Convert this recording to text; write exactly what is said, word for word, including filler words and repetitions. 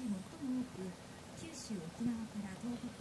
最も多く九州沖縄から東北